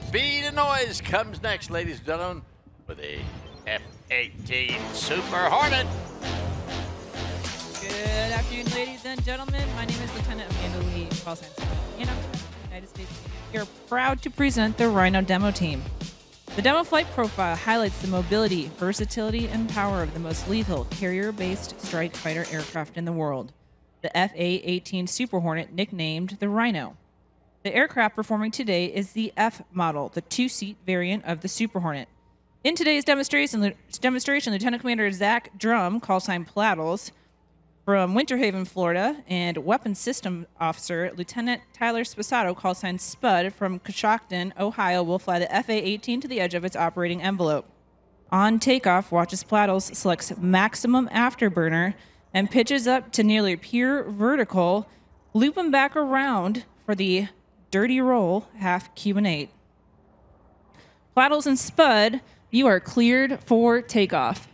Speed and Noise comes next, ladies and gentlemen, with a F-18 Super Hornet. Good afternoon, ladies and gentlemen. My name is Lieutenant Amanda Lee, call sign and I'm from the United States Navy. We are proud to present the Rhino demo team. The demo flight profile highlights the mobility, versatility, and power of the most lethal carrier-based strike fighter aircraft in the world, the F-A-18 Super Hornet, nicknamed the Rhino. The aircraft performing today is the F model, the two-seat variant of the Super Hornet. In today's demonstration, Lieutenant Commander Zach Drum, call sign Plattles, from Winter Haven, Florida, and Weapons System Officer Lieutenant Tyler Sposato, call sign Spud, from Coshocton, Ohio, will fly the FA-18 to the edge of its operating envelope. On takeoff, watch as Plattles selects maximum afterburner and pitches up to nearly pure vertical, looping back around for the dirty roll half Cubanate. Plattles and Spud, you are cleared for takeoff.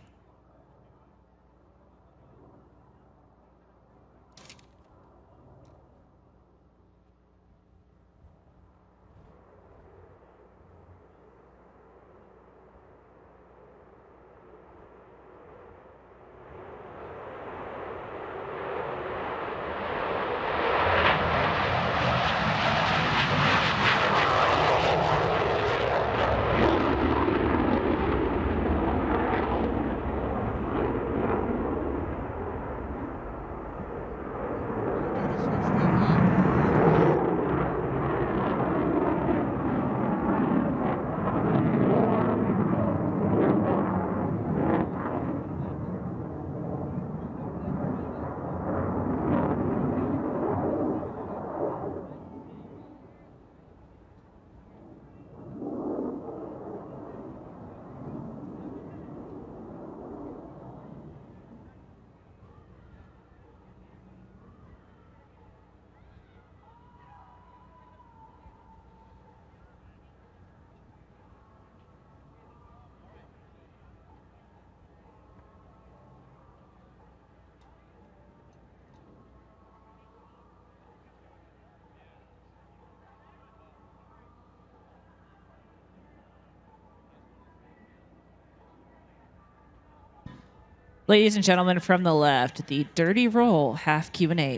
Ladies and gentlemen, from the left, the dirty roll half Cubanate.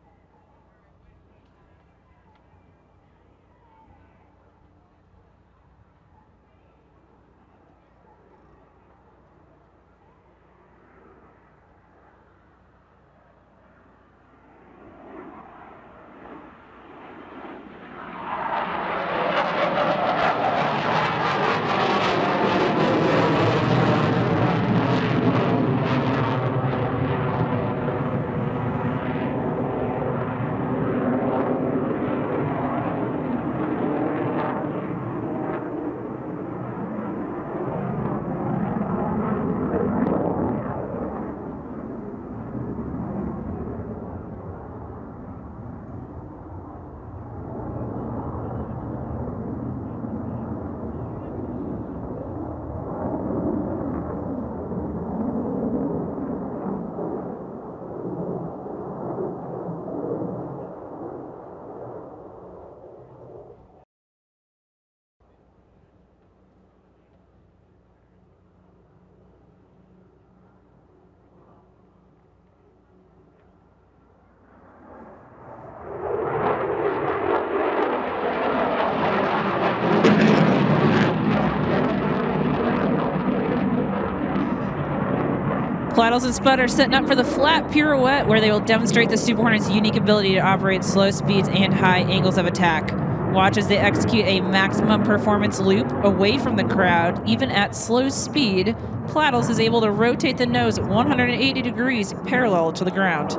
Plattles and Spud are setting up for the flat pirouette, where they will demonstrate the Super Hornet's unique ability to operate slow speeds and high angles of attack. Watch as they execute a maximum performance loop away from the crowd. Even at slow speed, Plattles is able to rotate the nose 180 degrees parallel to the ground.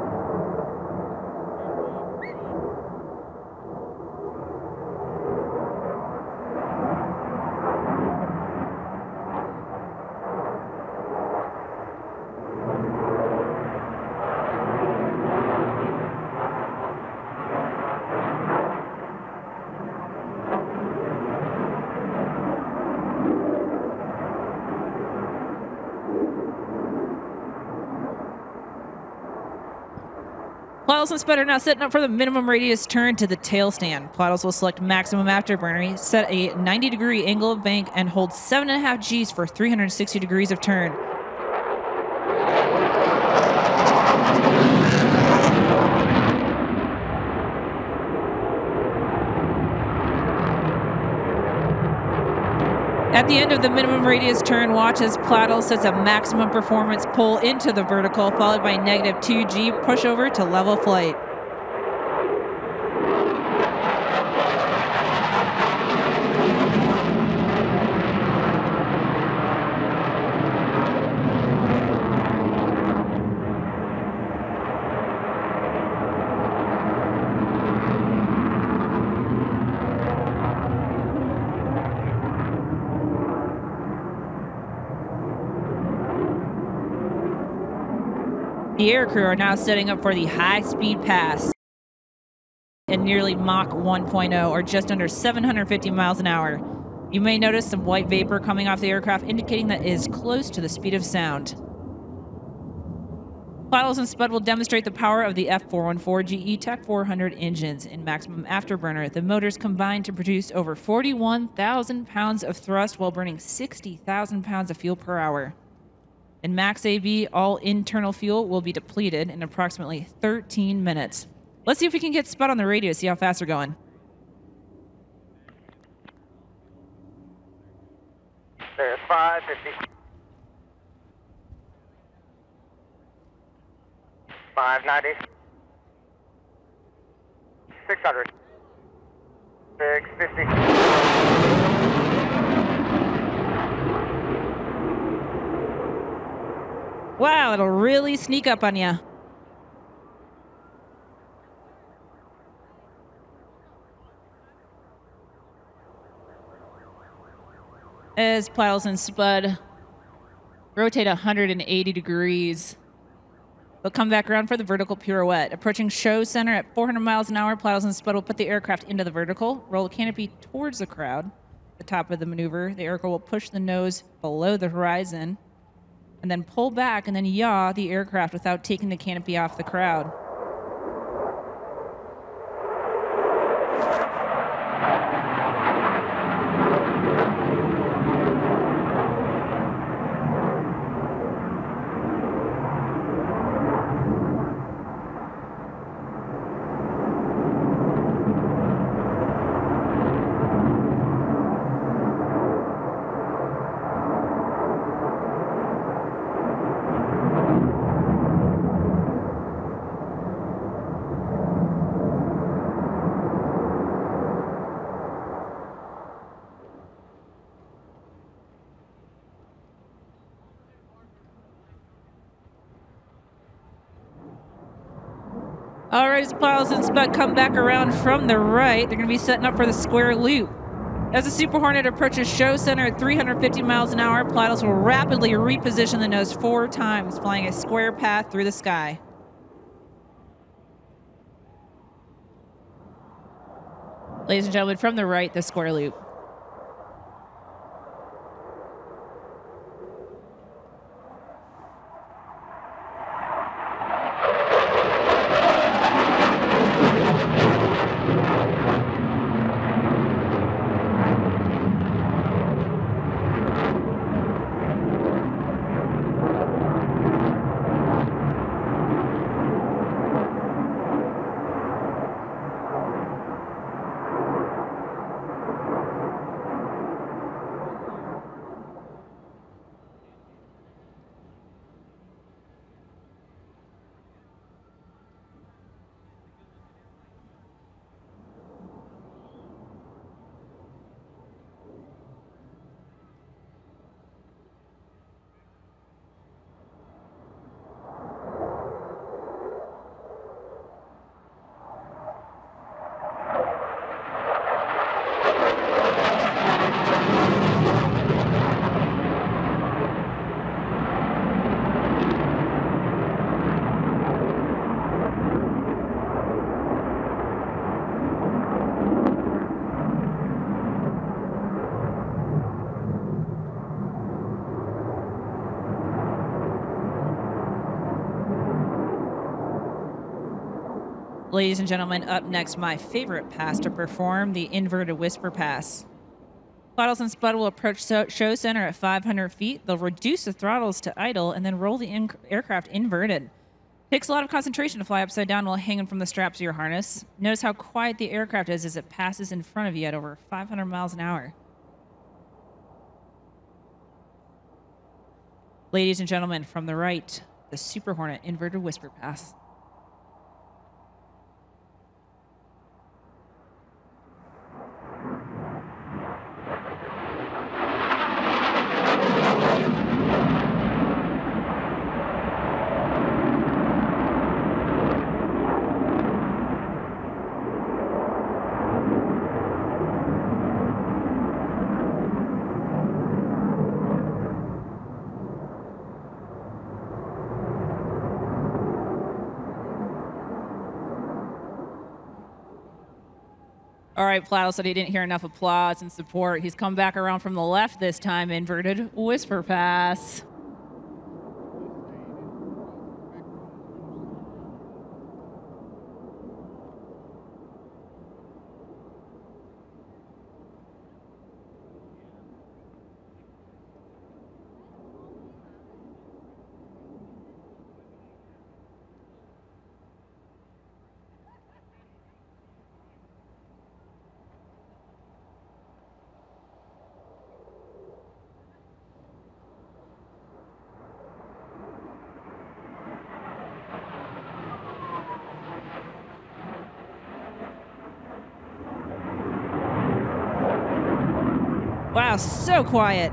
Plottles and Spud are now setting up for the minimum radius turn to the tail stand. Plottles will select maximum afterburner, set a 90-degree angle of bank, and hold 7.5 Gs for 360 degrees of turn. At the end of the minimum radius turn, watch as Plottles sets a maximum performance pull into the vertical, followed by -2 G pushover to level flight. The aircrew are now setting up for the high-speed pass in nearly Mach 1.0, or just under 750 miles an hour. You may notice some white vapor coming off the aircraft, indicating that it is close to the speed of sound. Plottles and Spud will demonstrate the power of the F414 GE Tech 400 engines in maximum afterburner. The motors combine to produce over 41,000 pounds of thrust while burning 60,000 pounds of fuel per hour. In max AB, all internal fuel will be depleted in approximately 13 minutes. Let's see if we can get Spud on the radio, see how fast they're going. There's 550. 590. 600. 650. Wow, it'll really sneak up on you. As Plottles and Spud rotate 180 degrees, they'll come back around for the vertical pirouette. Approaching show center at 400 miles an hour, Plottles and Spud will put the aircraft into the vertical, roll the canopy towards the crowd. At the top of the maneuver, the aircraft will push the nose below the horizon, and then pull back and then yaw the aircraft without taking the canopy off the crowd. All right, as Plottles and Spud come back around from the right, they're going to be setting up for the square loop. As the Super Hornet approaches show center at 350 miles an hour, Plottles will rapidly reposition the nose 4 times, flying a square path through the sky. Ladies and gentlemen, from the right, the square loop. Ladies and gentlemen, up next, my favorite pass to perform, the inverted whisper pass. Throttles and Spud will approach show center at 500 feet. They'll reduce the throttles to idle and then roll the aircraft inverted. Takes a lot of concentration to fly upside down while hanging from the straps of your harness. Notice how quiet the aircraft is as it passes in front of you at over 500 miles an hour. Ladies and gentlemen, from the right, the Super Hornet inverted whisper pass. All right, Plato said he didn't hear enough applause and support. He's come back around from the left this time, inverted whisper pass. Wow, so quiet.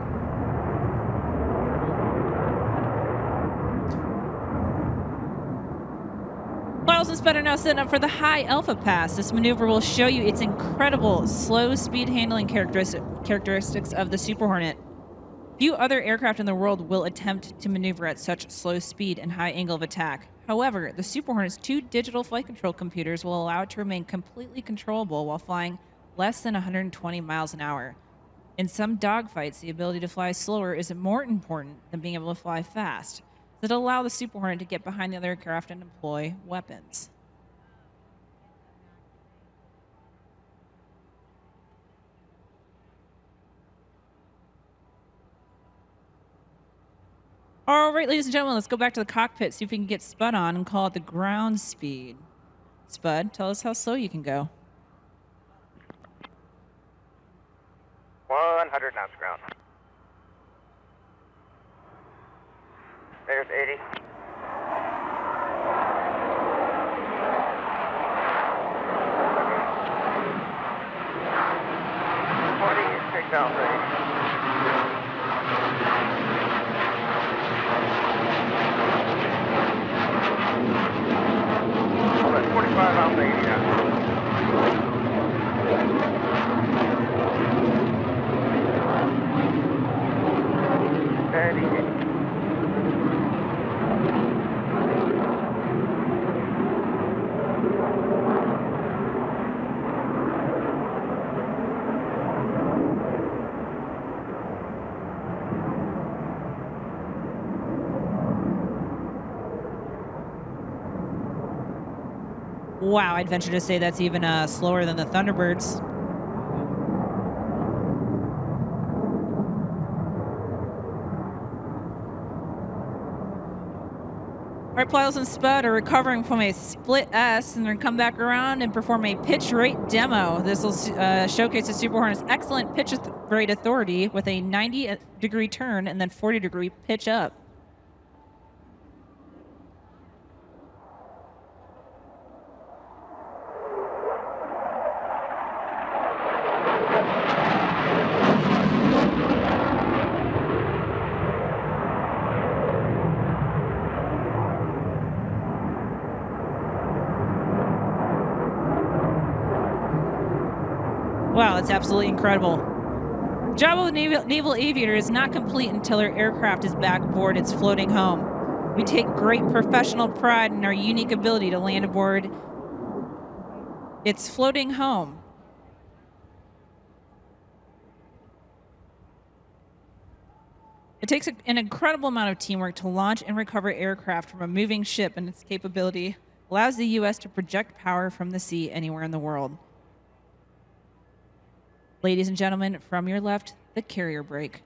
Miles and Spud are now setting up for the High Alpha Pass. This maneuver will show you its incredible slow speed handling characteristics of the Super Hornet. Few other aircraft in the world will attempt to maneuver at such slow speed and high angle of attack. However, the Super Hornet's 2 digital flight control computers will allow it to remain completely controllable while flying less than 120 miles an hour. In some dogfights, the ability to fly slower is more important than being able to fly fast. That allow the Super Hornet to get behind the other aircraft and employ weapons. All right, ladies and gentlemen, let's go back to the cockpit, see if we can get Spud on and call it the ground speed. Spud, tell us how slow you can go. 100 knots ground. There's 80. Take down ready. Hold it, 45 out 80 now. Wow, I'd venture to say that's even slower than the Thunderbirds. All right, Plyles and Spud are recovering from a split S, and they're going to come back around and perform a pitch rate demo. This will showcase the Super Hornet's excellent pitch rate authority with a 90-degree turn and then 40-degree pitch up. Wow, that's absolutely incredible. The job of the Naval Aviator is not complete until our aircraft is back aboard its floating home. We take great professional pride in our unique ability to land aboard its floating home. It takes an incredible amount of teamwork to launch and recover aircraft from a moving ship, and its capability allows the U.S. to project power from the sea anywhere in the world. Ladies and gentlemen, from your left, the carrier brake.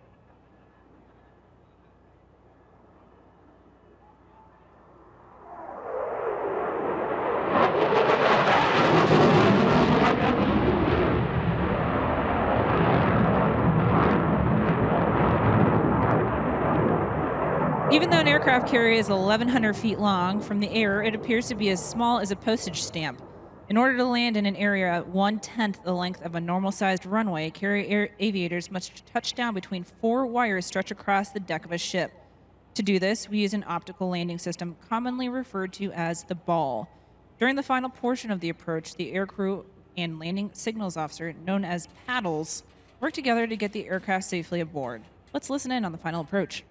Even though an aircraft carrier is 1,100 feet long, from the air it appears to be as small as a postage stamp. In order to land in an area 1/10 the length of a normal-sized runway, carrier aviators must touch down between 4 wires stretched across the deck of a ship. To do this, we use an optical landing system commonly referred to as the ball. During the final portion of the approach, the aircrew and landing signals officer, known as paddles, work together to get the aircraft safely aboard. Let's listen in on the final approach.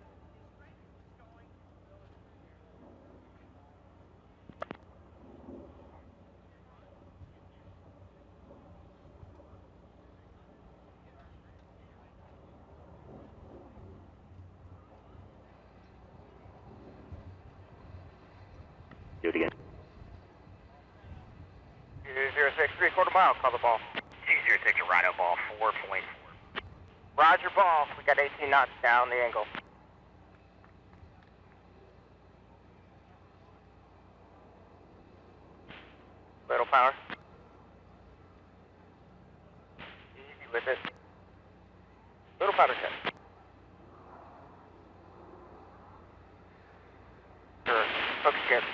Do it again. 063, quarter mile, call the ball. 206 Rhino ball 4.4. Roger, ball. We got 18 knots down the angle. Little power. Easy with it. Little powder check. Sure. Hook skip.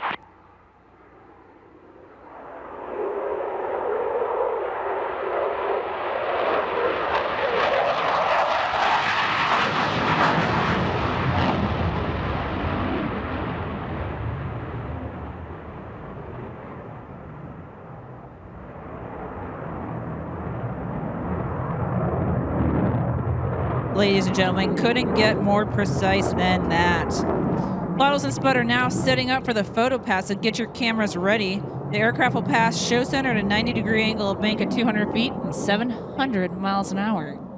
Ladies and gentlemen, couldn't get more precise than that. Bottles and Spud are now setting up for the photo pass, so get your cameras ready. The aircraft will pass show center at a 90-degree angle of bank at 200 feet and 700 miles an hour.